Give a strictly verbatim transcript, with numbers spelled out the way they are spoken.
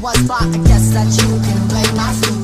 was, but I guess that you can blame my